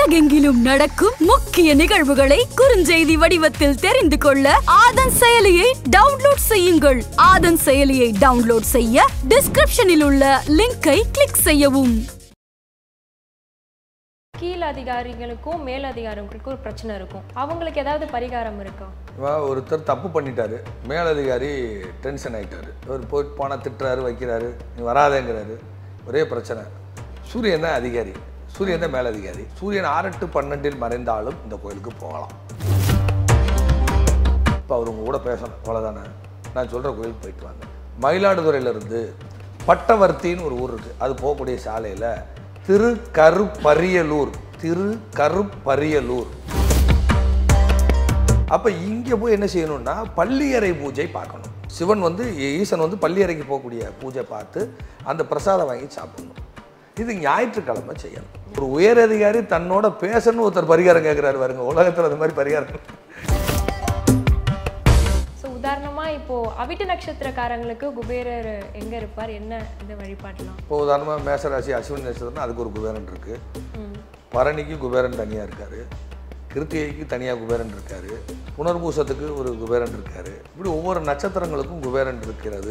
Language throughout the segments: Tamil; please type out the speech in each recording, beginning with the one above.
உலகெங்கிலும் நடக்கும் முக்கிய நிகழ்வுகளை குறுஞ்செய்தி வடிவத்தில் தெரிந்து கொள்ள ஆதன் செயலியை டவுன்லோட் செய்யுங்கள். ஆதன் செயலியை டவுன்லோட் செய்ய டிஸ்கிரிப்ஷனில் உள்ள லிங்கை கிளிக் செய்யவும். கீழ் அதிகாரிகளுக்கும் மேல் அதிகாரிகளுக்கும் ஒரு பிரச்சனை இருக்கும். அவங்களுக்கு ஏதாவது பரிகாரம் இருக்கா? ஒருத்தர் தப்பு பண்ணிட்டாரு, மேலதிகாரி டென்ஷன் ஆகிட்டாரு. இவர் போய் போனால் திட்டுறாரு, வைக்கிறாரு, நீ வராதேங்கிறாரு. ஒரே பிரச்சனை. சூரியன் தான் அதிகாரி, சூரியன் தான் மேலதிகாரி. சூரியன் 6-12 மறைந்தாலும் இந்த கோயிலுக்கு போகலாம். இப்போ அவர் உங்க கூட பேசணும், அவ்வளோதானே. நான் சொல்கிற கோயிலுக்கு போயிட்டு வாங்க. மயிலாடுதுறையிலிருந்து பட்டவர்த்தின்னு ஒரு ஊர் இருக்குது. அது போகக்கூடிய சாலையில் திருக்கருப்பரியலூர். அப்போ இங்கே போய் என்ன செய்யணும்னா பள்ளியறை பூஜை பார்க்கணும். சிவன் ஈசன் பள்ளியறைக்கு போகக்கூடிய பூஜை பார்த்து அந்த பிரசாதம் வாங்கி சாப்பிடணும். இது ஞாயிற்றுக்கிழமை செய்யணும். ஒரு உயர் அதிகாரி தன்னோட பேசணும் ஒருத்தர் பரிகாரம் கேட்குறாரு பாருங்க. உலகத்தில் அந்த மாதிரி பரிகாரம். உதாரணமாக இப்போது அவிட்ட நட்சத்திரக்காரங்களுக்கு குபேரர் எங்கே இருப்பார், என்ன இந்த வழிபாட்டலாம்? இப்போ உதாரணமாக மேசராசி அஸ்வினி நட்சத்திரம்னா அதுக்கு ஒரு குபேரன் இருக்குது. பரணிக்கு குபேரன் தனியாக இருக்கார், கிருத்திகைக்கு தனியாக குபேரன் இருக்கார், புனர்பூசத்துக்கு ஒரு குபேரன் இருக்கார். இப்படி ஒவ்வொரு நட்சத்திரங்களுக்கும் குபேரன் இருக்கிறது.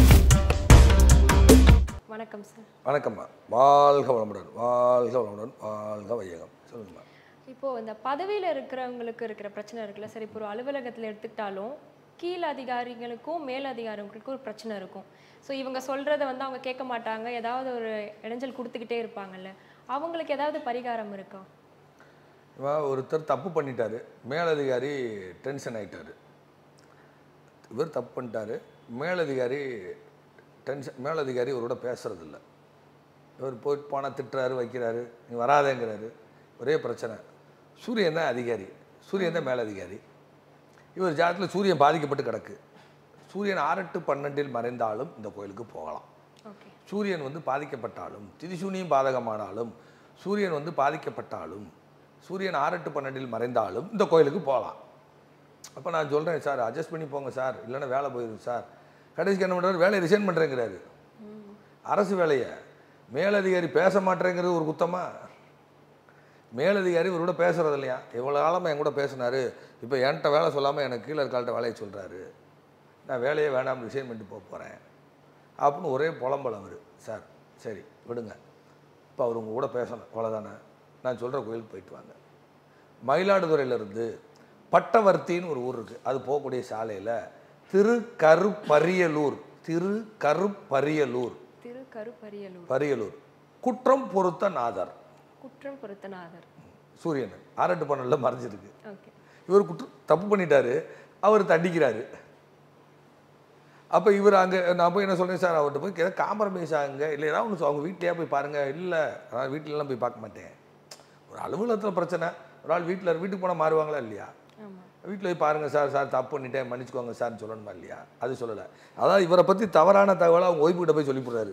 வணக்கம் சார். வணக்கம்மா. வாழ்க வளமுடன், வாழ்க வளமுடன், வாழ்க வையகம். சொல்லுங்கம்மா. இப்போது இந்த பதவியில் இருக்கிறவங்களுக்கு இருக்கிற பிரச்சனை இருக்குல்ல சார். இப்போ ஒரு அலுவலகத்தில் எடுத்துக்கிட்டாலும் கீழ் அதிகாரிகளுக்கும் மேல் அதிகாரிகளுக்கும் ஒரு பிரச்சனை இருக்கும். ஸோ இவங்க சொல்கிறத அவங்க கேட்க மாட்டாங்க, ஏதாவது ஒரு இடைஞ்சல் கொடுத்துக்கிட்டே இருப்பாங்கல்ல. அவங்களுக்கு ஏதாவது பரிகாரம் இருக்கா? ஒருத்தர் தப்பு பண்ணிட்டாரு, மேலதிகாரி டென்ஷன் ஆகிட்டாரு. இவர் தப்பு பண்ணிட்டாரு, மேலதிகாரி இவரோட பேசுறதில்ல. இவர் போயிட்டு போனால் திட்டுறாரு, வைக்கிறாரு, நீ வராதேங்கிறாரு. ஒரே பிரச்சனை. சூரியன் தான் அதிகாரி, சூரியன் தான் மேலதிகாரி. இவர் ஜாதகத்தில் சூரியன் பாதிக்கப்பட்டு கிடக்கு. சூரியன் 6-12 மறைந்தாலும் இந்த கோயிலுக்கு போகலாம். சூரியன் பாதிக்கப்பட்டாலும், திதிசூனியும் பாதகமானாலும், சூரியன் பாதிக்கப்பட்டாலும், சூரியன் 6-12 மறைந்தாலும் இந்த கோயிலுக்கு போகலாம். அப்போ நான் சொல்கிறேன், சார் அட்ஜஸ்ட் பண்ணி போங்க சார், இல்லைன்னா வேலை போயிடும் சார். கடைசிக்கு என்ன பண்ணுறாரு, வேலையை ரிசைன் பண்ணுறேங்கிறாரு. அரசு வேலையை மேலதிகாரி பேச மாட்டேங்கிறது ஒரு குத்தமாக? மேலதிகாரி இவரோட பேசுகிறது இல்லையா? எவ்வளோ காலமாக என் கூட பேசினார், இப்போ என்கிட்ட வேலை சொல்லாமல் எனக்கு கீழே இருக்கால்கிட்ட வேலையை சொல்கிறாரு. நான் வேலையே வேண்டாம், ரிசைன் பண்ணிட்டு போகிறேன் அப்படின்னு ஒரே புலம்பல் அவர். சார் சரி விடுங்க, இப்போ அவர் உங்கள் கூட பேசணும், அவ்வளோதானே. நான் சொல்கிற கோயிலுக்கு போயிட்டு வாங்க. மயிலாடுதுறையிலிருந்து பட்டவர்த்தின்னு ஒரு ஊர் இருக்குது. அது போகக்கூடிய சாலையில் திருக்கருப்பரியலூர் குற்றம் பொறுத்த நாதர். சூரியன் 6-12 மறைஞ்சிருக்கு. இவர் தப்பு பண்ணிட்டாரு, அவர் தண்டிக்கிறாரு. அப்போ இவர் அங்கே நான் போய் என்ன சொல்கிறேன், சார் அவர்கிட்ட போய் ஏதாவது காம்ப்ரமைஸ் ஆகுங்க, இல்லை ஏதாவது ஒன்று அவங்க வீட்லையா போய் பாருங்கள். இல்லை நான் வீட்டிலலாம் போய் பார்க்க மாட்டேன். ஒரு அலுவலகத்தில் பிரச்சனை, ஒரு ஆள் வீட்டுக்கு போனால் மாறுவாங்களா இல்லையா? வீட்டில் போய் பாருங்கள் சார், சார் தப்பு பண்ணிட்டேன் மன்னிச்சுக்கோங்க சார்னு சொல்லணுமா இல்லையா? அது சொல்லலை. அதாவது இவரை பற்றி தவறான தகவலை அவங்க ஒய்ஃப்கிட்ட போய் சொல்லிவிடுறாரு.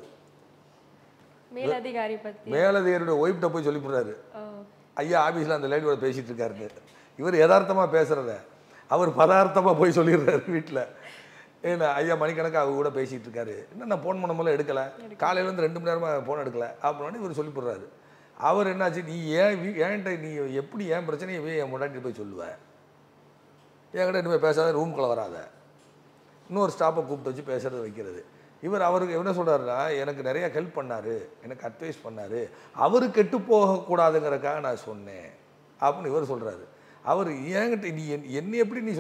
மேலதிகாரியோட ஒய்ஃப்கிட்ட போய் சொல்லிவிடுறாரு, ஐயா ஆஃபீஸில் அந்த லேடியோட பேசிகிட்டு இருக்காருன்னு. இவர் யதார்த்தமாக பேசுகிறத அவர் பதார்த்தமாக போய் சொல்லிடுறாரு வீட்டில். ஏன்னா ஐயா மணிக்கணக்காக அவங்க கூட பேசிகிட்டு இருக்காரு, என்ன நான் ஃபோன் பண்ண போல எடுக்கலை, காலையிலேருந்து 2 மணி நேரமாக ஃபோன் எடுக்கலை அப்படின்னு இவர் சொல்லிவிடுறாரு. அவர் என்னாச்சு, நீ ஏன்ட்ட நீ எப்படி ஏன் பிரச்சனையை என் முன்னாடி போய் சொல்லுவேன், என்கிட்ட இனிமேல் பேசாத, ரூம்குள்ளே வராத, இன்னொரு ஸ்டாப்பை கூப்பிட்டு வச்சு பேசுகிறது வைக்கிறது. அவருக்கு என்ன சொல்கிறாருன்னா, எனக்கு நிறையா ஹெல்ப் பண்ணார், எனக்கு அட்வைஸ் பண்ணார், அவர் கெட்டு போகக்கூடாதுங்கிறக்காக நான் சொன்னேன் அப்படின்னு இவர் சொல்கிறாரு. அவர் ஏன்கிட்ட நீ என்னை எப்படி நீ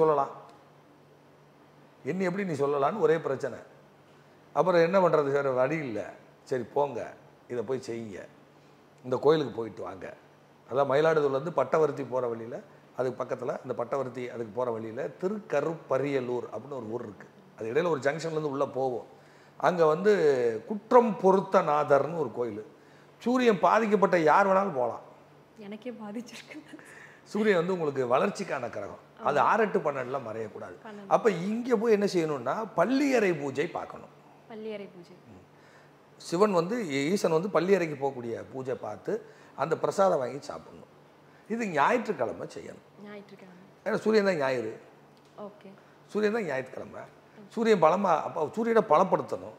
சொல்லலான்னு ஒரே பிரச்சனை. அப்புறம் என்ன பண்ணுறது சார், வழி இல்லை, சரி போங்க, இதை போய் செய்யுங்க, இந்த கோயிலுக்கு போயிட்டு வாங்க. அதான் மயிலாடுதுறையிலேருந்து பட்டவர்த்தி போகிற வழியில், அதுக்கு பக்கத்தில் இந்த பட்டவர்த்தி அதுக்கு போகிற வழியில் திருக்கருப்பரியலூர் அப்படின்னு ஒரு ஊர் இருக்குது. அது இடையில ஒரு ஜங்ஷன்லேருந்து உள்ளே போவோம். அங்கே குற்றம் பொறுத்த நாதர்னு ஒரு கோயில். சூரியன் பாதிக்கப்பட்ட யார் வேணாலும் போகலாம். எனக்கே பாதிச்சிருக்கு. சூரியன் உங்களுக்கு வளர்ச்சிக்கான கிரகம். அது 6-12 மறையக்கூடாது. அப்போ இங்கே போய் என்ன செய்யணும்னா பள்ளியறை பூஜை பார்க்கணும். பள்ளியறை பூஜை. சிவன் ஈசன் பள்ளியறைக்கு போகக்கூடிய பூஜை பார்த்து அந்த பிரசாதம் வாங்கி சாப்பிடணும். இது ஞாயிற்றுக்கிழமை செய்யணும். ஏன்னா சூரியன் தான் ஞாயிறு. சூரியன் தான் ஞாயிற்றுக்கிழமை. சூரியன் அப்போ சூரியனை பலப்படுத்தணும்.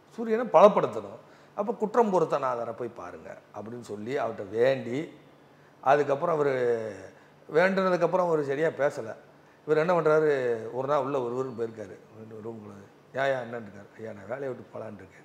அப்போ குற்றம் பொறுத்த நாதரை போய் பாருங்கள் அப்படின்னு சொல்லி அவர்கிட்ட வேண்டி அதுக்கப்புறம் அவர் வேண்டுனதுக்கப்புறம் அவர் சரியாக பேசலை. இவர் என்ன பண்ணுறாரு, ஒரு நாள் உள்ள ஒரு போயிருக்காரு ரூமுக்குள்ள. ஏயா என்னன்னு இருக்காரு. ஐயா நான் வேலையை விட்டு போகலான்னு இருக்கேன்.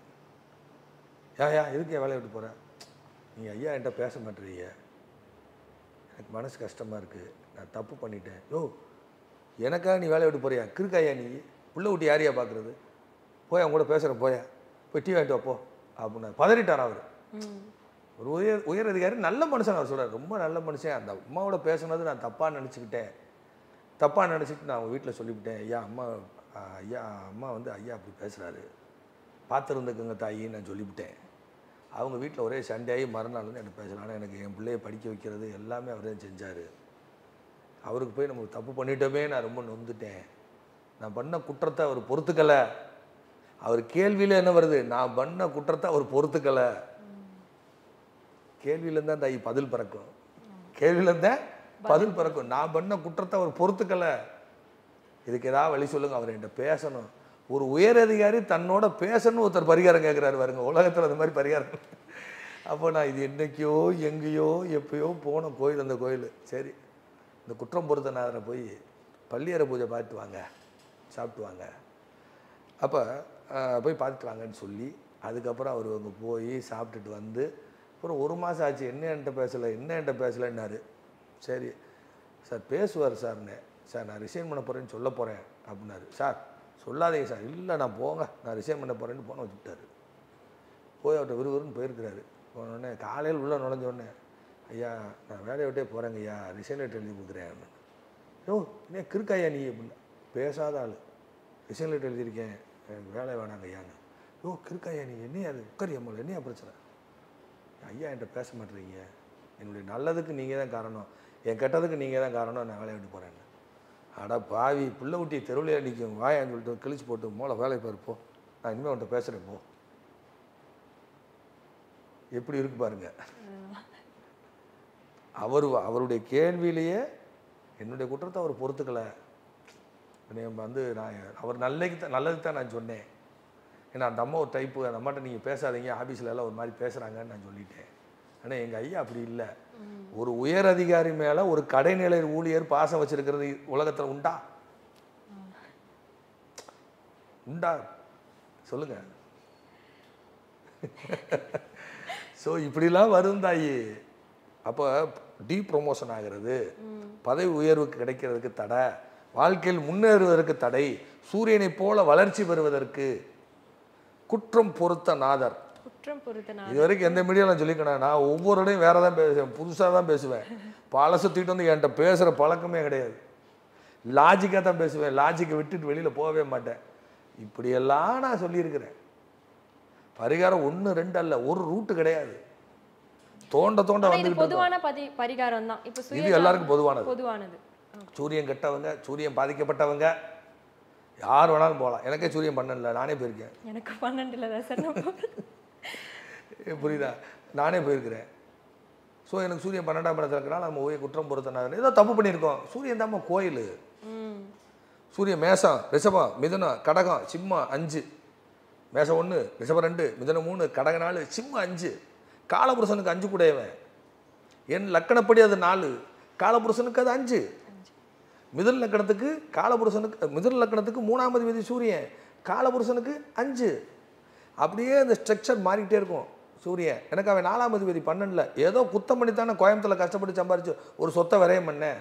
ஏயா எதுக்கு என் வேலையை விட்டு போகிறேன்? நீங்கள் ஐயா என்கிட்ட பேச மாட்டேறீங்க, எனக்கு மனசு கஷ்டமாக இருக்குது, நான் தப்பு பண்ணிட்டேன். யோ எனக்காக நீ வேலையை விட்டு போறியா? கிறுக்காயா நீ? உள்ள விட்டு யாரையா பார்க்குறது? போய் அவங்க கூட பேசுகிறேன், போய் டீ வாங்கிட்டு வாப்போ அப்படின்னா பதறிட்டார் அவர். ஒரு உயர் அதிகாரி, நல்ல மனுஷன் அவர் சொல்கிறார், ரொம்ப நல்ல மனுஷன். அந்த அம்மாவோட பேசுனது நான் தப்பாக நினச்சிக்கிட்டேன், தப்பாக நினச்சிட்டு நான் அவங்க வீட்டில் சொல்லிவிட்டேன். ஐயா அம்மா வந்து ஐயா அப்படி பேசுகிறாரு, பார்த்துருந்துக்குங்க தாயின்னு நான் சொல்லிவிட்டேன். அவங்க வீட்டில் ஒரே சண்டையாகி மறுநாள் வந்து எனக்கு பேசலாம். ஆனால் எனக்கு என் பிள்ளையை படிக்க வைக்கிறது எல்லாமே அவர் தான் செஞ்சார். அவருக்கு போய் நம்ம தப்பு பண்ணிட்டோமே, நான் ரொம்ப நொந்துட்டேன். நான் பண்ண குற்றத்தை அவர் பொறுத்துக்கலை. அவர் கேள்வியில் என்ன வருது, நான் பண்ண குற்றத்தை அவர் பொறுத்துக்கலை. கேள்வியிலேருந்து தான் தாய் பதில் பிறக்கும், கேள்வியிலேருந்து தான் பதில் பிறக்கும். நான் பண்ண குற்றத்தை அவர் பொறுத்துக்கலை, இதுக்கு ஏதாவது வழி சொல்லுங்கள், அவர் என்கிட்ட பேசணும். ஒரு உயர் அதிகாரி தன்னோட பேசணும்னு ஒருத்தர் பரிகாரம் கேட்குறாரு பாருங்க, உலகத்தில் அந்த மாதிரி பரிகாரம். அப்போ நான் இது என்றைக்கோ எங்கேயோ எப்பயோ போன கோயில், அந்த கோயில் சரி இந்த குற்றம் பொறுத்தநாதரை போய் பள்ளியறை பூஜை பார்த்துட்டு வாங்க, சாப்பிட்டு வாங்க, அப்போ போய் பார்த்துட்டு வாங்கன்னு சொல்லி அதுக்கப்புறம் அவர் அங்கே போய் சாப்பிட்டுட்டு வந்து அப்புறம் 1 மாதம் ஆச்சு. என்ன என்கிட்ட பேசலைன்னாரு. சரி சார் பேசுவார் சார்னு. சார் நான் ரிசைன் பண்ண போகிறேன்னு சொல்ல போகிறேன் அப்படின்னாரு. சார் சொல்லாதீங்க சார். இல்லை நான் போங்க, நான் ரிசைன் பண்ண போகிறேன்னு போன வச்சுக்கிட்டாரு. போய் அவர்கிட்ட விறுவிறுன்னு போயிருக்கிறாரு. போனோடனே காலையில் உள்ளே நுழைஞ்சோடனே, ஐயா நான் வேலையை விட்டே போகிறேங்க ஐயா, ரிசைன் லெட்டர் எழுதி கொடுக்குறேன் அப்படின்னு. யோ என்ன கிறுக்காயா நீ அப்படின்னு. பேசாத ஆள், ரிசைன் லெட்டர் எழுதியிருக்கேன், எனக்கு வேலை வேணாங்க ஐயான்னு. யோ கிறுக்காயா நீ, என்னையா அது உட்காரி அம்மா, என்னையா பிரச்சனை? ஐயா என்கிட்ட பேச மாட்டேறீங்க, என்னுடைய நல்லதுக்கு நீங்கள் தான் காரணம், என் கெட்டதுக்கு நீங்கள் தான் காரணம், நான் வேலையை விட்டு போகிறேன்னு. அடா பாவி, பிள்ளை ஊட்டி தெருவிலே அடிக்கும் வாயான்னு சொல்லிட்டு கிழிச்சு போட்டு மூளை வேலை பாருப்போ, நான் இனிமேல் அவன்கிட்ட பேசுகிறேன் போ. எப்படி இருக்கு பாருங்க. அவருடைய கேள்வியிலேயே என்னுடைய குற்றத்தை அவர் பொறுத்துக்கலை. வந்து நான் அவர் நல்லதுக்கு தான் நான் சொன்னேன். ஏன்னா அந்த அம்மா ஒரு டைப்பு, அந்த அம்மாட்ட நீங்கள் பேசாதீங்க, ஆஃபீஸில் எல்லாம் ஒரு மாதிரி பேசுகிறாங்கன்னு நான் சொல்லிட்டேன். ஆனால் எங்கள் ஐயா அப்படி இல்லை. ஒரு உயர் அதிகாரி மேலே ஒரு கடைநிலை ஊழியர் பாசம் வச்சிருக்கிறது உலகத்தில் உண்டா? உண்டா சொல்லுங்க. ஸோ இப்படிலாம் வரும் தாயி. அப்போ ப்ரமோஷன் ஆகிறது, பதவி உயர்வுக்கு கிடைக்கிறதுக்கு தடை, வாழ்க்கையில் முன்னேறுவதற்கு தடை, சூரியனை போல வளர்ச்சி பெறுவதற்கு குற்றம் பொறுத்த நாதர். இது வரைக்கும் எந்த மீடியாவில் சொல்லிக்கணும், நான் ஒவ்வொரு இடையும் வேற தான் பேசுவேன், புதுசாக தான் பேசுவேன். பழசு தூக்கிட்டு வந்து என்கிட்ட பேசுகிற பழக்கமே கிடையாது. லாஜிக்காக தான் பேசுவேன், லாஜிக்கை விட்டுட்டு வெளியில் போகவே மாட்டேன். இப்படியெல்லாம் நான் சொல்லியிருக்கிறேன். பரிகாரம் 1 2 அல்ல, ஒரு ரூட்டு கிடையாது. தோண்ட வந்து பொதுவான பரிகாரம் தான். இப்போ இது எல்லாருக்கும் பொதுவானது. சூரியன் கெட்டவங்க, சூரியன் பாதிக்கப்பட்டவங்க யார் வேணாலும் போகலாம். எனக்கே சூரியன் 12 நானே போயிருக்கேன். எனக்கு 12 சார். புரியுதா? நானே போயிருக்கிறேன். ஸோ எனக்கு சூரியன் 12ஆம் இடத்துல இருக்கிறனால நம்ம ஓய்வு குற்றம் பொறுத்தனால ஏதோ தப்பு பண்ணியிருக்கோம். சூரியன் தான் கோயில். சூரியன் மேசம், ரிஷபம், மிதுனம், கடகம், சிம்மம் 5, மேசம் 1, ரிஷபம் 2, மிதுனம் 3, கடகம் 4, சிம்மம் 5. காலபுருஷனுக்கு 5 கூடையவன். என் லக்கணப்படி அது 4, காலபுருஷனுக்கு அது 5. மிதுன லக்கணத்துக்கு காலபுருஷனுக்கு, மிதுன லக்கணத்துக்கு 3ஆம் அதிபதி சூரியன், காலபுருஷனுக்கு 5. அப்படியே அந்த ஸ்ட்ரக்சர் மாறிக்கிட்டே இருக்கும். சூரியன் எனக்கு அவன் 4ஆம் அதிபதி 12. ஏதோ குத்தம் பண்ணித்தானே கோயம்புத்தூரில் கஷ்டப்பட்டு சம்பாரிச்சு ஒரு சொத்தை விரையம் பண்ணேன்.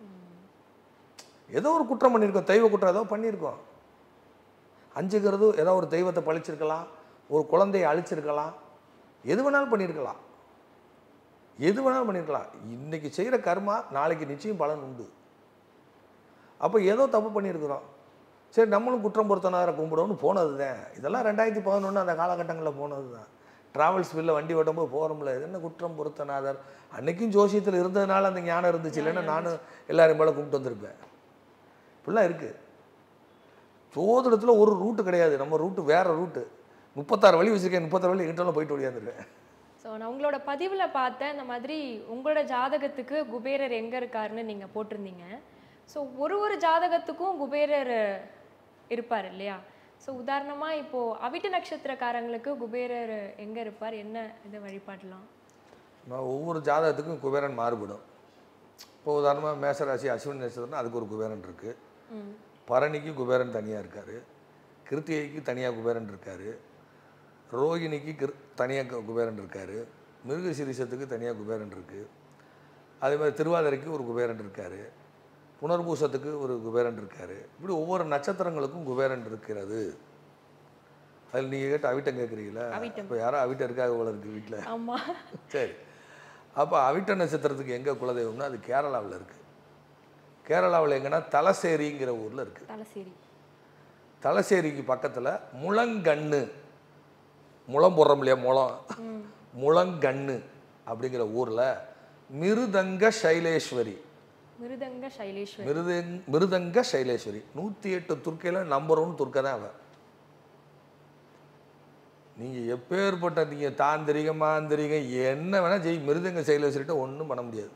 ஏதோ ஒரு குற்றம் பண்ணியிருக்கோம், தெய்வ குற்றம் ஏதோ பண்ணியிருக்கோம். 5ங்கிறது ஏதோ ஒரு தெய்வத்தை பழிச்சிருக்கலாம், ஒரு குழந்தையை அழிச்சிருக்கலாம், எது வேணாலும் பண்ணியிருக்கலாம், எது வேணாலும் பண்ணியிருக்கலாம். இன்னைக்கு செய்கிற கர்மா நாளைக்கு நிச்சயம் பலன் உண்டு. அப்போ ஏதோ தப்பு பண்ணியிருக்கிறோம், சரி நம்மளும் குற்றம் பொறுத்தனாரை கும்பிடணும்னு போனது தான். இதெல்லாம் 2011 அந்த காலகட்டங்களில் போனது தான். ட்ராவல்ஸ் பில்ல வண்டி ஓட்டும்போது போகிறோம்ல, இது என்ன குற்றம் பொறுத்தநாதர். அன்றைக்கும் ஜோசியத்தில் இருந்ததுனால அந்த ஞானம் இருந்துச்சு, இல்லைன்னா நானும் எல்லாரும் மேலே கும்பிட்டு வந்திருப்பேன். இப்படிலாம் இருக்குது. ஜோதிடத்தில் ஒரு ரூட்டு கிடையாது, நம்ம ரூட்டு வேறு ரூட்டு. 36 வழி வச்சுருக்கேன், 36 வழி எங்கிட்ட போயிட்டு ஓடியாந்துருவேன். ஸோ நான் உங்களோட பதிவில் பார்த்தேன், இந்த மாதிரி உங்களோட ஜாதகத்துக்கு குபேரர் எங்கே இருக்காருன்னு நீங்கள் போட்டிருந்தீங்க. ஸோ ஒரு ஜாதகத்துக்கும் குபேரர் இருப்பார் இல்லையா? ஸோ உதாரணமாக இப்போது அவிட்ட நட்சத்திரக்காரங்களுக்கு குபேரர் எங்கே இருப்பார், என்ன இதை வழிபாடலாம்? ஒவ்வொரு ஜாதகத்துக்கும் குபேரன் மாறுபடும். இப்போ உதாரணமாக மேசராசி அஸ்வினி நட்சத்திரம்னா அதுக்கு ஒரு குபேரன் இருக்குது. பரணிக்கு குபேரன் தனியாக இருக்கார், கிருத்திகைக்கு தனியாக குபேரன் இருக்கார், ரோகிணிக்கு தனியாக குபேரன் இருக்கார், மிருகசீரிஷத்துக்கு தனியாக குபேரன் இருக்குது. அதே மாதிரி திருவாதிரைக்கு ஒரு குபேரன் இருக்கார், புனர்பூசத்துக்கு ஒரு குபேரன் இருக்கார். இப்படி ஒவ்வொரு நட்சத்திரங்களுக்கும் குபேரன் இருக்கிறது. அதில் நீங்கள் கேட்டு அவிட்டம் கேட்குறீங்களா? இப்போ யாரும் அவிட்டம் இருக்காக போல இருக்குது வீட்டில். ஆமாம். சரி, அப்போ அவிட்ட நட்சத்திரத்துக்கு எங்கே குலதெய்வம்னா அது கேரளாவில் இருக்குது. கேரளாவில் எங்கன்னா தலசேரிங்கிற ஊரில் இருக்குது. தலசேரி. தலசேரிக்கு பக்கத்தில் முழங்கண்ணு, முளம் போடுறோம் இல்லையா, முழங்கண்ணு அப்படிங்கிற ஊரில் மிருதங்க சைலேஸ்வரி. மிருதங்க சைலேஸ்வரி 108 துர்க்கையில் நம்பர் 1 துர்க்கை தான் அவன். நீங்கள் எப்பேற்பட்ட நீங்கள் தாந்திரிகம் மாந்திரிகம் என்ன வேணால் மிருதங்க சைலேஸ்வரிட்ட ஒன்றும் பண்ண முடியாது.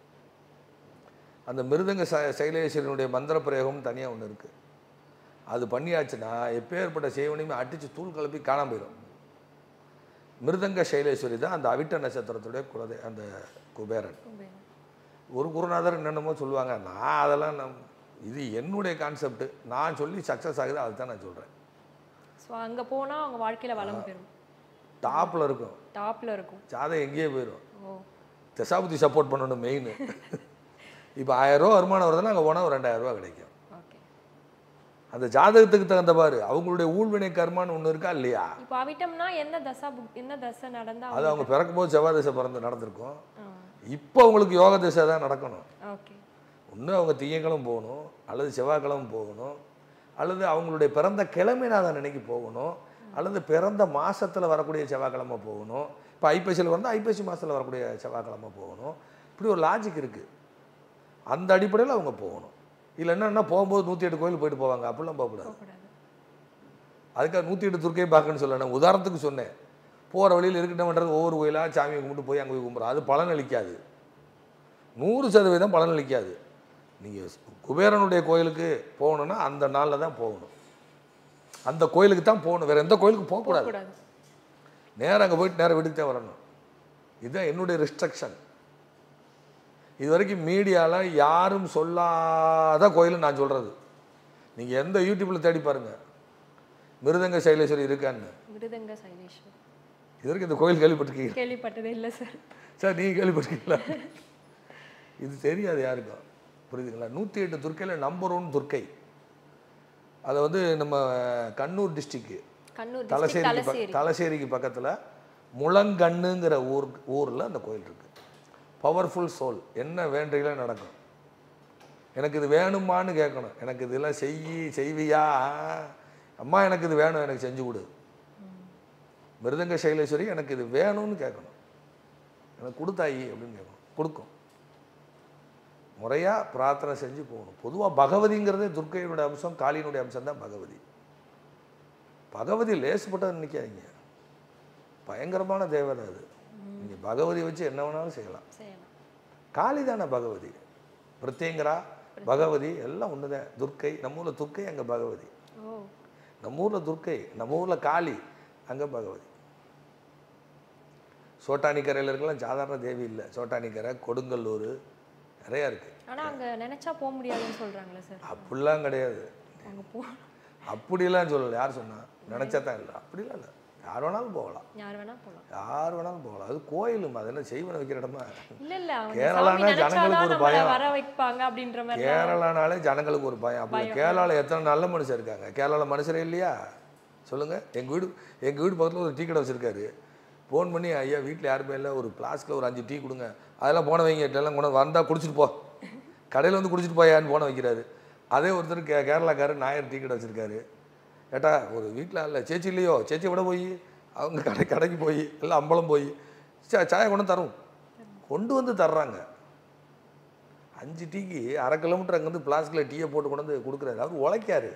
அந்த மிருதங்க சைலேஸ்வரனுடைய மந்திர பிரயோகம் தனியாக ஒன்று இருக்குது. அது பண்ணியாச்சுன்னா எப்பேற்பட்ட செய்வனையுமே அடித்து தூள் கலப்பி காணாமல் போயிடும். மிருதங்க சைலேஸ்வரி தான் அந்த அவிட்ட நட்சத்திரத்துடைய அந்த குபேரன். ஒரு குருநாதர் என்னென்னமோ சொல்லுவாங்க, நான் அதெல்லாம் இது என்னுடைய கான்செப்ட், நான் சொல்லி சக்ஸஸ் ஆகுது, அதுதான் நான் சொல்கிறேன். ஸோ அங்கே போனால் அவங்க வாழ்க்கையில் வளம் பெறும், டாப்பில் இருக்கும், ஜாதகம் எங்கேயே போயிடும். தசாபுத்தி சப்போர்ட் பண்ணணும் மெயின். இப்போ 1000 ரூபா வருமானம் வருதுன்னா அங்கே போனால் ஒரு 2000 ரூபா கிடைக்கும். அந்த ஜாதகத்துக்கு தகுந்த பாரு அவங்களுடைய ஊழ்வினை கர்மான்னு ஒன்று இருக்கா இல்லையா? இப்போ அவிட்டம்னா என்ன தசை நடந்தா அது அவங்க பிறக்கும் போது செவ்வாய் தசை நடந்திருக்கும். இப்போ அவங்களுக்கு யோக தசை தான் நடக்கணும். ஒன்று அவங்க திங்கக்கிழமை போகணும், அல்லது செவ்வாய்க்கிழமை போகணும், அல்லது அவங்களுடைய பிறந்த கிழமைநாதன் அன்னைக்கு போகணும், அல்லது பிறந்த மாதத்தில் வரக்கூடிய செவ்வாய்க்கிழமை போகணும். இப்போ ஐப்பசியில் வந்து ஐப்பசி மாதத்தில் வரக்கூடிய செவ்வாய்க்கிழமை போகணும். இப்படி ஒரு லாஜிக் இருக்குது. அந்த அடிப்படையில் அவங்க போகணும். இல்லை என்னன்னா போகும்போது 108 கோயில் போயிட்டு போவாங்க, அப்படிலாம் போகக்கூடாது. அதுக்காக 108 துர்க்கையை பார்க்கணும்னு சொல்ல, நான் உதாரணத்துக்கு சொன்னேன். போகிற வழியில் இருக்கட்டும்ன்றது ஒவ்வொரு கோயிலாக சாமியை கும்பிட்டு போய் அங்கே போய் கும்பிட்றோம், அது பலனளிக்காது. 100% பலனளிக்காது. நீங்கள் குபேரனுடைய கோயிலுக்கு போகணுன்னா அந்த நாளில் தான் போகணும், அந்த கோயிலுக்கு தான் போகணும், வேறு எந்த கோயிலுக்கு போகக்கூடாது. நேராக அங்கே போயிட்டு நேராக வீட்டுக்கு தான் வரணும். இதுதான் என்னுடைய ரெஸ்ட்ரிக்ஷன். இது வரைக்கும் மீடியாவில் யாரும் சொல்லாத கோயிலும் நான் சொல்கிறது. நீங்கள் எந்த யூடியூப்பில் தேடி பாருங்கள், மிருதங்க சைலேஸ்வரி இருக்கான்னு. மிருதங்க சைலேஸ்வரி இது வரைக்கும் இந்த கோயில் கேள்விப்பட்டிருக்கீங்க? கேள்விப்பட்டதே இல்லை சார். சார் நீங்கள் கேள்விப்பட்டிருக்கீங்களா? இது தெரியாது யாருக்கும், புரியுதுங்களா? 108 துர்க்கையில் நம்பர் 1 துர்க்கை. அதை வந்து நம்ம கண்ணூர் டிஸ்ட்ரிக்கு தலசேரிக்கு பக்கத்தில் முழங்கண்ணுங்கிற ஊரில் அந்த கோயில் இருக்குது. Powerful soul. என்ன வேண்டுகளோ நடக்கும். எனக்கு இது வேணுமான்னு கேட்கணும். எனக்கு இதெல்லாம் செய்வியா அம்மா, எனக்கு இது வேணும், எனக்கு செஞ்சு கொடு. மிருதங்க சைலேஸ்வரி எனக்கு இது வேணும்னு கேட்கணும், எனக்கு கொடுத்தாயி அப்படின்னு கேட்கணும், கொடுக்கும். முறையாக பிரார்த்தனை செஞ்சு போகணும். பொதுவாக பகவதிங்கிறதே துர்க்கையினுடைய அம்சம், காளியினுடைய அம்சம் தான் பகவதி. பகவதி லேசுப்பட்டது நினைக்காதீங்க, பயங்கரமான தேவதை அது. நீங்கள் பகவதி வச்சு என்ன வேணாலும் செய்யலாம். காளி தானே பகவதி, பிரத்யங்கரா பகவதி எல்லாம் ஒன்று தான். துர்க்கை நம்ம ஊரில் துர்க்கை, அங்கே பகவதி. நம்ம ஊரில் துர்க்கை, நம்ம ஊரில் காளி, அங்கே பகவதி. சோட்டானிக்கரையில் இருக்கலாம் சாதாரண தேவி இல்லை. சோட்டானிக்கரை, கொடுங்கல்லூர் நிறையா இருக்குது. ஆனால் அங்கே நினச்சா போக முடியாதுன்னு சொல்கிறாங்களே சார்? அப்படிலாம் கிடையாது, அப்படிலாம் சொல்லலை. யார் சொன்னா? நினச்சா தான் இல்லை, அப்படிலாம் இல்லை. யார் வேணாலும் போகலாம், யார் வேணாலும் போகலாம். அது கோயிலும், அது என்ன செய்வன வைக்கிற இடமா? கேரளானா ஜனங்களுக்கு ஒரு பயம், கேரளானாலே ஜனங்களுக்கு ஒரு பயம். அப்படி கேரளாவில் எத்தனை நல்ல மனுஷன் இருக்காங்க? கேரளாவில் மனுஷரே இல்லையா சொல்லுங்கள்? எங்கள் வீடு பக்கத்தில் ஒரு டீ கடை வச்சுருக்காரு. ஃபோன் பண்ணி, ஐயா வீட்டில் யாருமே இல்லை, ஒரு ஃப்ளாஸ்கில் ஒரு 5 டீ கொடுங்க. அதெல்லாம் போன வைங்க, எல்லாம் கொண்டு வந்தால் குடிச்சிட்டு போ, கடையில் வந்து குடிச்சிட்டு போயான்னு போன வைக்கிறாரு. அதே ஒருத்தர் கேரளாக்காரர் நாயர் டீ கடை வச்சுருக்காரு. ஏட்டா ஒரு வீட்டில் இல்லை சேச்சி இல்லையோ, சேச்சியை விட போய் அவங்க கடைக்கு போய் எல்லாம் அம்பலம் போய் சாயை கொண்டு வந்து தர்றாங்க. 5 டீக்கு 1/2 கிலோமீட்டர் அங்கேருந்து பிளாஸ்கில் டீயை போட்டு கொண்டு வந்து கொடுக்குறாரு. அவர் உழைக்காரு.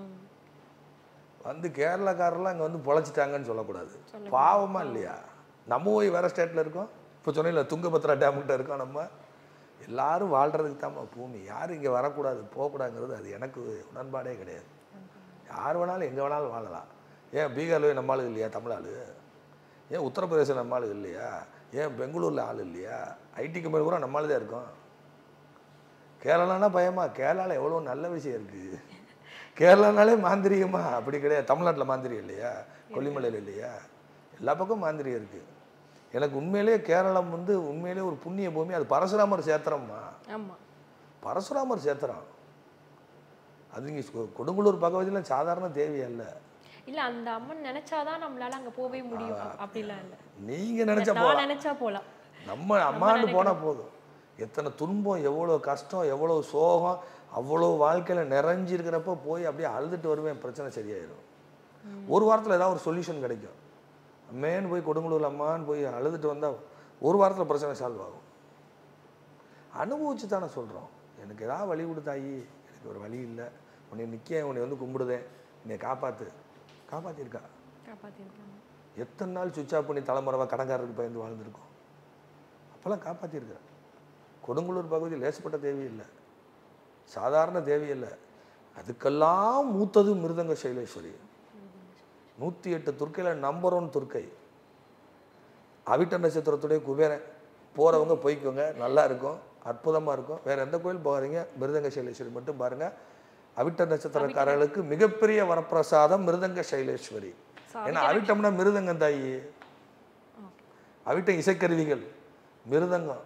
வந்து கேரளாக்காரெல்லாம் அங்கே வந்து பொழைச்சிட்டாங்கன்னு சொல்லக்கூடாது, பாவமாக இல்லையா? நம்ம போய் வேறு ஸ்டேட்டில் இருக்கோம். இப்போ சொன்னீங்களா துங்கபத்ரா டேம்கிட்ட இருக்கோம். நம்ம எல்லோரும் வாழ்கிறதுக்கு தான் பூமி. யாரும் இங்கே வரக்கூடாது போகக்கூடாதுங்கிறது அது எனக்கு உடன்பாடே கிடையாது. யார் வேணாலும் எங்கே வேணாலும் வாழலாம். ஏன் பீகார்லேயே நம்ம ஆளு இல்லையா? தமிழ் ஆளு ஏன்? உத்தரப்பிரதேசம் நம்ம ஆளு இல்லையா? ஏன் பெங்களூரில் ஆள் இல்லையா? ஐடி கம்பெனி கூட நம்மளால தான் இருக்கோம். கேரளானா பயமா? கேரளாவில் எவ்வளோ நல்ல விஷயம் இருக்குது. கேரளானாலே மாந்திரிகமா? அப்படி கிடையாது. தமிழ்நாட்டில் மாந்திரிகம் இல்லையா? கொல்லிமலையில் இல்லையா? எல்லா பக்கமும் மாந்திரிகம் இருக்குது. எனக்கு உண்மையிலேயே கேரளம் வந்து உண்மையிலேயே ஒரு புண்ணிய பூமி. அது பரசுராமர் சேத்திரம்மா. ஆமாம், பரசுராமர் சேத்திரம். அது இங்கே கொடுங்கலூர் பகவதியில் சாதாரண தேவி அல்ல. இல்லை அந்த அம்மன் நினைச்சாதான் நம்மளால அங்கே போகவே முடியும் அப்படிலாம் இல்லை. நீங்கள் நினச்சா நான் நினைச்சா போகலாம். நம்ம அம்மாண்டு போனால் போதும். எத்தனை துன்பம், எவ்வளோ கஷ்டம், எவ்வளோ சோகம், அவ்வளோ வாழ்க்கையில் நிறைஞ்சிருக்கிறப்ப போய் அப்படியே அழுதுட்டு வருவேன், பிரச்சனை சரியாயிடும். ஒரு வாரத்தில் ஏதாவது ஒரு சொல்யூஷன் கிடைக்கும். அம்மேன்னு போய் கொடுங்கலூர் அம்மான்னு போய் அழுதுட்டு வந்தால் ஒரு வாரத்தில் பிரச்சனை சால்வ் ஆகும். அனுபவிச்சு தானே சொல்கிறோம். எனக்கு ஏதாவது வழி கொடுத்தாயி, எனக்கு ஒரு வழி இல்லை, உன்னை நிற்க, உன்னை வந்து கும்பிடுதேன், என்னை காப்பாற்றிருக்கா. எத்தனை நாள் சுவிட்ச் ஆஃப் பண்ணி தலைமுறைவாக கடங்காரருக்கு பயந்து வாழ்ந்துருக்கோம். அப்போல்லாம் காப்பாற்றிருக்கிறேன். கொடுங்கலூர் பகுதி லேசப்பட்ட தேவி இல்லை, சாதாரண தேவி இல்லை. அதுக்கெல்லாம் மூத்தது மிருதங்க சைலேஸ்வரி. 108 துர்க்கையில் நம்பர் 1 துர்க்கை. அவிட்ட நட்சத்திரத்துடைய குபேரன். போகிறவங்க போய்க்கோங்க, நல்லா இருக்கும், அற்புதமாக இருக்கும். வேறு எந்த கோயில் போகாதீங்க, மிருதங்க சைலேஸ்வரி மட்டும் பாருங்கள். அவிட்ட நட்சத்திரக்காரர்களுக்கு மிகப்பெரிய வரப்பிரசாதம் மிருதங்க சைலேஸ்வரி. ஏன்னா அவிட்டம்னா மிருதங்கம் தாயி. அவிட்டம் இசைக்கருவிகள், மிருதங்கம்.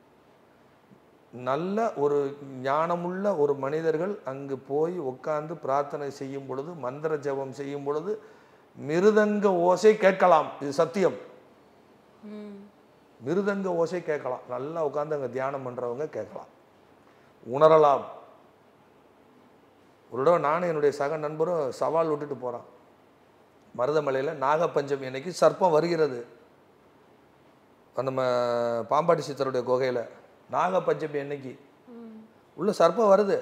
நல்ல ஒரு ஞானமுள்ள ஒரு மனிதர்கள் அங்கு போய் உட்கார்ந்து பிரார்த்தனை செய்யும் பொழுது, மந்திர ஜபம் செய்யும் பொழுது மிருதங்க ஓசை கேட்கலாம். இது சத்தியம். மிருதங்க ஓசை கேட்கலாம். நல்லா உட்கார்ந்து அங்கே தியானம் பண்ணுறவங்க கேட்கலாம், உணரலாம். ஒரு தடவை நானும் என்னுடைய சக நண்பரும் சவால் விட்டுட்டு போகிறான். மருதமலையில் நாகப்பஞ்சமி அன்னைக்கு சர்ப்பம் வருகிறது. நம்ம பாம்பாட்டி சித்தருடைய குகையில் நாகப்பஞ்சமி அன்னைக்கு உள்ள சர்ப்பம் வருது.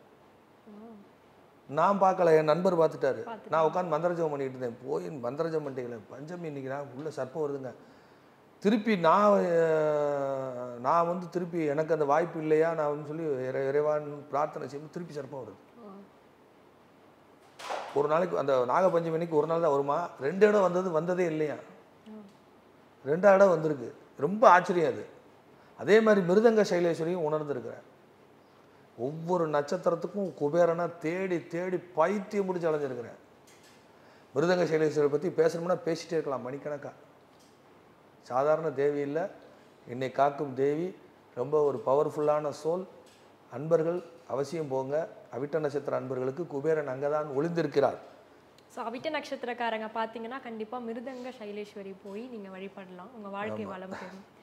நான் பார்க்கல, என் நண்பர் பார்த்துட்டாரு. நான் உட்காந்து மந்திரஜபம் பண்ணிக்கிட்டு இருந்தேன். போய் மந்திரஜபம் பண்ணிக்கல, பஞ்சமி இன்னைக்கு நான் உள்ள சர்ப்பம் வருதுங்க. திருப்பி நான் வந்து திருப்பி எனக்கு அந்த வாய்ப்பு இல்லையா, நான் வந்து சொல்லி இறைவான் பிரார்த்தனை செய்யும், திருப்பி சர்ப்பம் வருது. ஒரு நாளைக்கு அந்த நாகப்பஞ்சமி அன்னைக்கு ஒரு நாள் தான் வருமா? 2 இடம் வந்ததே இல்லையா, 2 இடம் வந்திருக்கு. ரொம்ப ஆச்சரியம் அது. அதே மாதிரி மிருதங்க சைலேஸ்வரியும் உணர்ந்துருக்கிறேன். ஒவ்வொரு நட்சத்திரத்துக்கும் குபேரனா தேடி தேடி பைத்தியம் முடிச்சு அலைஞ்சிருக்கிறேன். மிருதங்க சைலேஸ்வரியை பற்றி பேசணும்னா பேசிகிட்டே இருக்கலாம் மணிக்கணக்கா. சாதாரண தேவி இல்லை, என்னை காக்கும் தேவி. ரொம்ப ஒரு பவர்ஃபுல்லான சோல். அன்பர்கள் அவசியம் போங்க. அவிட்ட நட்சத்திர அன்பர்களுக்கு குபேரன் அங்கே தான் ஒளிந்திருக்கிறார். ஸோ அவிட்ட நட்சத்திரக்காரங்க பார்த்தீங்கன்னா கண்டிப்பாக மிருதங்க சைலேஸ்வரி போய் நீங்கள் வழிபடலாம். உங்கள் வாழ்க்கை வளம் பெறும்.